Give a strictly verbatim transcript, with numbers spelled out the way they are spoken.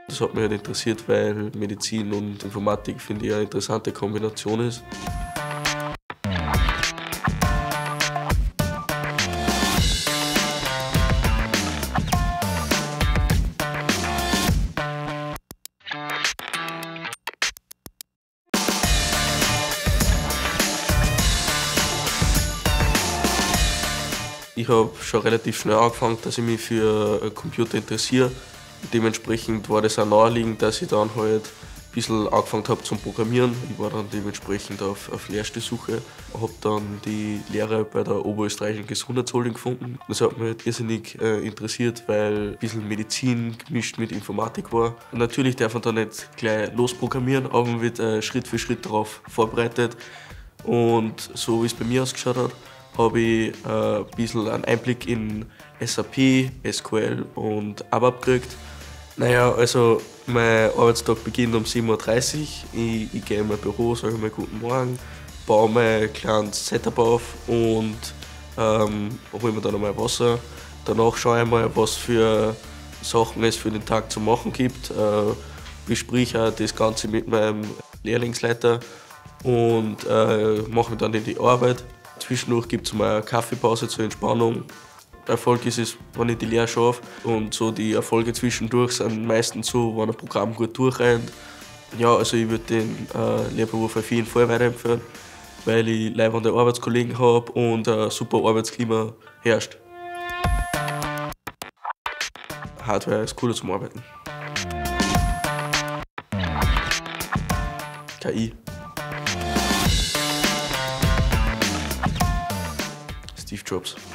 Das hat mich halt interessiert, weil Medizin und Informatik, finde ich, eine interessante Kombination ist. Ich habe schon relativ schnell angefangen, dass ich mich für Computer interessiere. Dementsprechend war das auch naheliegend, dass ich dann halt ein bisschen angefangen habe zum Programmieren. Ich war dann dementsprechend auf, auf Lehrstellsuche, habe dann die Lehre bei der Oberösterreichischen Gesundheitsholding gefunden. Das hat mich halt irrsinnig äh, interessiert, weil ein bisschen Medizin gemischt mit Informatik war. Und natürlich darf man da nicht gleich losprogrammieren, aber man wird äh, Schritt für Schritt darauf vorbereitet. Und so wie es bei mir ausgeschaut hat, habe ich äh, ein bisschen einen Einblick in S A P, S Q L und A B A P gekriegt. Naja, also mein Arbeitstag beginnt um sieben Uhr dreißig. Ich, ich gehe in mein Büro, sage mal guten Morgen, baue mein kleines Setup auf und ähm, hole mir dann einmal Wasser. Danach schaue ich mal, was für Sachen es für den Tag zu machen gibt. Äh, bespreche auch das Ganze mit meinem Lehrlingsleiter und äh, mache mich dann in die Arbeit. Zwischendurch gibt es mal eine Kaffeepause zur Entspannung. Erfolg ist es, wenn ich die Lehre schaffe. Und so die Erfolge zwischendurch sind meistens so, wenn ein Programm gut durchrennt. Ja, also ich würde den äh, Lehrberuf auf jeden Fall weiterempfehlen, weil ich leibende Arbeitskollegen habe und ein super Arbeitsklima herrscht. Hardware ist cooler zum Arbeiten. K I. Steve Jobs.